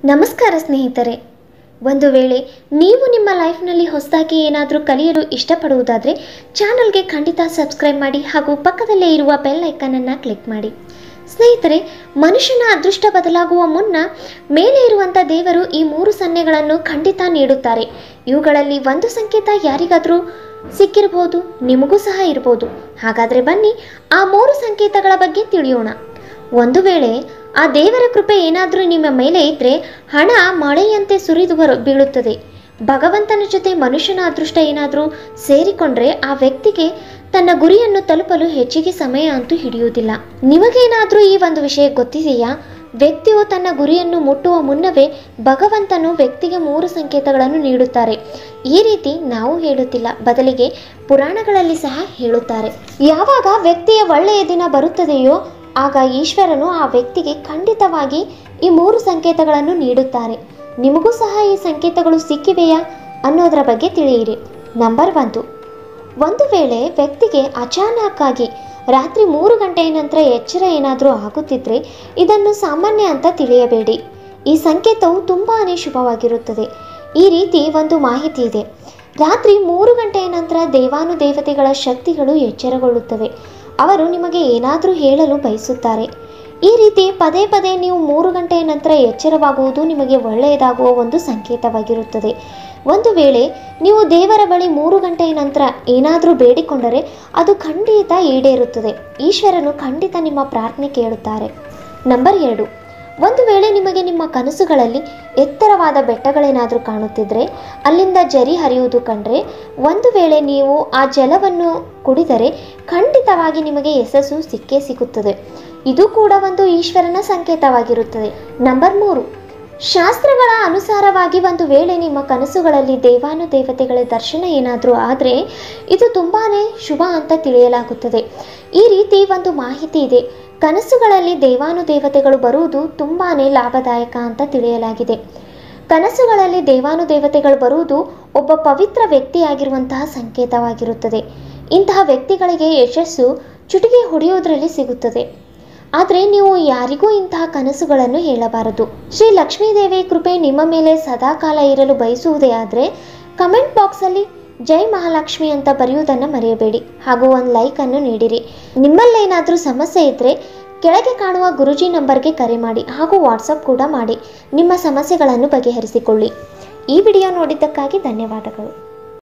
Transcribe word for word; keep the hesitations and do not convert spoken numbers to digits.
ನಮಸ್ಕಾರ ಸ್ನೇಹಿತರೆ, ಒಂದು ವೇಳೆ ನೀವು ನಿಮ್ಮ ಲೈಫ್ನಲ್ಲಿ ಹೊಸದಾಗಿ ಏನಾದರೂ ಕಲಿಯಲು ಇಷ್ಟಪಡುವುದಾದರೆ ಚಾನಲ್ಗೆ ಖಂಡಿತ ಸಬ್ಸ್ಕ್ರೈಬ್ ಮಾಡಿ ಹಾಗೂ ಪಕ್ಕದಲ್ಲೇ ಇರುವ ಬೆಲ್ ಐಕನನ್ನು ಕ್ಲಿಕ್ ಮಾಡಿ. ಸ್ನೇಹಿತರೆ, ಮನುಷ್ಯನ ಅದೃಷ್ಟ ಬದಲಾಗುವ ಮುನ್ನ ಮೇಲೆ ಇರುವಂಥ ದೇವರು ಈ ಮೂರು ಸನ್ನೆಗಳನ್ನು ಖಂಡಿತ ನೀಡುತ್ತಾರೆ. ಇವುಗಳಲ್ಲಿ ಒಂದು ಸಂಕೇತ ಯಾರಿಗಾದರೂ ಸಿಕ್ಕಿರಬಹುದು, ನಿಮಗೂ ಸಹ ಇರಬಹುದು. ಹಾಗಾದರೆ ಬನ್ನಿ ಆ ಮೂರು ಸಂಕೇತಗಳ ಬಗ್ಗೆ ತಿಳಿಯೋಣ. ಒಂದು ವೇಳೆ ಆ ದೇವರ ಕೃಪೆ ಏನಾದರೂ ನಿಮ್ಮ ಮೇಲೆ ಇದ್ದರೆ ಹಣ ಮಳೆಯಂತೆ ಸುರಿದು ಬರು ಬೀಳುತ್ತದೆ. ಭಗವಂತನ ಜೊತೆ ಮನುಷ್ಯನ ಅದೃಷ್ಟ ಏನಾದರೂ ಸೇರಿಕೊಂಡ್ರೆ ಆ ವ್ಯಕ್ತಿಗೆ ತನ್ನ ಗುರಿಯನ್ನು ತಲುಪಲು ಹೆಚ್ಚಿಗೆ ಸಮಯ ಅಂತೂ ಹಿಡಿಯುವುದಿಲ್ಲ. ನಿಮಗೇನಾದರೂ ಈ ಒಂದು ವಿಷಯ ಗೊತ್ತಿದೆಯಾ? ವ್ಯಕ್ತಿಯು ತನ್ನ ಗುರಿಯನ್ನು ಮುಟ್ಟುವ ಮುನ್ನವೇ ಭಗವಂತನು ವ್ಯಕ್ತಿಗೆ ಮೂರು ಸಂಕೇತಗಳನ್ನು ನೀಡುತ್ತಾರೆ. ಈ ರೀತಿ ನಾವು ಹೇಳುತ್ತಿಲ್ಲ, ಬದಲಿಗೆ ಪುರಾಣಗಳಲ್ಲಿ ಸಹ ಹೇಳುತ್ತಾರೆ. ಯಾವಾಗ ವ್ಯಕ್ತಿಯ ಒಳ್ಳೆಯ ದಿನ ಬರುತ್ತದೆಯೋ ಆಗ ಈಶ್ವರನು ಆ ವ್ಯಕ್ತಿಗೆ ಖಂಡಿತವಾಗಿ ಈ ಮೂರು ಸಂಕೇತಗಳನ್ನು ನೀಡುತ್ತಾರೆ. ನಿಮಗೂ ಸಹ ಈ ಸಂಕೇತಗಳು ಸಿಕ್ಕಿವೆಯಾ ಅನ್ನೋದರ ಬಗ್ಗೆ ತಿಳಿಯಿರಿ. ನಂಬರ್ ಒಂದು ಒಂದು ವೇಳೆ ವ್ಯಕ್ತಿಗೆ ಅಚಾನಕ್ಕಾಗಿ ರಾತ್ರಿ ಮೂರು ಗಂಟೆಯ ನಂತರ ಎಚ್ಚರ ಏನಾದರೂ ಆಗುತ್ತಿದ್ದರೆ ಇದನ್ನು ಸಾಮಾನ್ಯ ಅಂತ ತಿಳಿಯಬೇಡಿ. ಈ ಸಂಕೇತವು ತುಂಬಾ ಶುಭವಾಗಿರುತ್ತದೆ. ಈ ರೀತಿ ಒಂದು ಮಾಹಿತಿ ಇದೆ. ರಾತ್ರಿ ಮೂರು ಗಂಟೆಯ ನಂತರ ದೇವಾನುದೇವತೆಗಳ ಶಕ್ತಿಗಳು ಎಚ್ಚರಗೊಳ್ಳುತ್ತವೆ. ಅವರು ನಿಮಗೆ ಏನಾದರೂ ಹೇಳಲು ಬಯಸುತ್ತಾರೆ. ಈ ರೀತಿ ಪದೇ ಪದೇ ನೀವು ಮೂರು ಗಂಟೆಯ ನಂತರ ಎಚ್ಚರವಾಗುವುದು ನಿಮಗೆ ಒಳ್ಳೆಯದಾಗುವ ಒಂದು ಸಂಕೇತವಾಗಿರುತ್ತದೆ. ಒಂದು ವೇಳೆ ನೀವು ದೇವರ ಬಳಿ ಮೂರು ಗಂಟೆಯ ನಂತರ ಏನಾದರೂ ಬೇಡಿಕೊಂಡರೆ ಅದು ಖಂಡಿತ ಈಡೇರುತ್ತದೆ. ಈಶ್ವರನು ಖಂಡಿತ ನಿಮ್ಮ ಪ್ರಾರ್ಥನೆ ಕೇಳುತ್ತಾರೆ. ನಂಬರ್ ಎರಡು, ಒಂದು ವೇಳೆ ನಿಮಗೆ ನಿಮ್ಮ ಕನಸುಗಳಲ್ಲಿ ಎತ್ತರವಾದ ಬೆಟ್ಟಗಳೇನಾದರೂ ಕಾಣುತ್ತಿದ್ದರೆ, ಅಲ್ಲಿಂದ ಜರಿ ಹರಿಯುವುದು ಕಂಡ್ರೆ, ಒಂದು ವೇಳೆ ನೀವು ಆ ಜಲವನ್ನು ಕುಡಿದರೆ ಖಂಡಿತವಾಗಿ ನಿಮಗೆ ಯಶಸ್ಸು ಸಿಕ್ಕೇ ಸಿಗುತ್ತದೆ. ಇದು ಕೂಡ ಒಂದು ಈಶ್ವರನ ಸಂಕೇತವಾಗಿರುತ್ತದೆ. ನಂಬರ್ ಮೂರು, ಶಾಸ್ತ್ರಗಳ ಅನುಸಾರವಾಗಿ ಒಂದು ವೇಳೆ ನಿಮ್ಮ ಕನಸುಗಳಲ್ಲಿ ದೇವಾನುದೇವತೆಗಳ ದರ್ಶನ ಏನಾದರೂ ಆದರೆ ಇದು ತುಂಬಾ ಶುಭ ಅಂತ ತಿಳಿಯಲಾಗುತ್ತದೆ. ಈ ರೀತಿ ಒಂದು ಮಾಹಿತಿ ಇದೆ. ಕನಸುಗಳಲ್ಲಿ ದೇವಾನುದೇವತೆಗಳು ಬರುವುದು ತುಂಬಾ ಲಾಭದಾಯಕ ಅಂತ ತಿಳಿಯಲಾಗಿದೆ. ಕನಸುಗಳಲ್ಲಿ ದೇವಾನುದೇವತೆಗಳು ಬರುವುದು ಒಬ್ಬ ಪವಿತ್ರ ವ್ಯಕ್ತಿಯಾಗಿರುವಂತಹ ಸಂಕೇತವಾಗಿರುತ್ತದೆ. ಇಂತಹ ವ್ಯಕ್ತಿಗಳಿಗೆ ಯಶಸ್ಸು ಚುಟಿಗೆ ಹೊಡೆಯುವುದರಲ್ಲಿ ಸಿಗುತ್ತದೆ. ಆದರೆ ನೀವು ಯಾರಿಗೂ ಇಂತಹ ಕನಸುಗಳನ್ನು ಹೇಳಬಾರದು. ಶ್ರೀ ಲಕ್ಷ್ಮೀದೇವಿ ಕೃಪೆ ನಿಮ್ಮ ಮೇಲೆ ಸದಾಕಾಲ ಇರಲು ಬಯಸುವುದೇ ಆದರೆ ಕಮೆಂಟ್ ಬಾಕ್ಸಲ್ಲಿ ಜೈ ಮಹಾಲಕ್ಷ್ಮಿ ಅಂತ ಬರೆಯುವುದನ್ನು ಮರೆಯಬೇಡಿ. ಹಾಗೂ ಒಂದು ಲೈಕನ್ನು ನೀಡಿರಿ. ನಿಮ್ಮಲ್ಲೇನಾದರೂ ಸಮಸ್ಯೆ ಇದ್ದರೆ ಕೆಳಗೆ ಕಾಣುವ ಗುರುಜಿ ನಂಬರ್ಗೆ ಕರೆ ಮಾಡಿ ಹಾಗೂ ವಾಟ್ಸಪ್ ಕೂಡ ಮಾಡಿ ನಿಮ್ಮ ಸಮಸ್ಯೆಗಳನ್ನು ಬಗೆಹರಿಸಿಕೊಳ್ಳಿ. ಈ ವಿಡಿಯೋ ನೋಡಿದ್ದಕ್ಕಾಗಿ ಧನ್ಯವಾದಗಳು.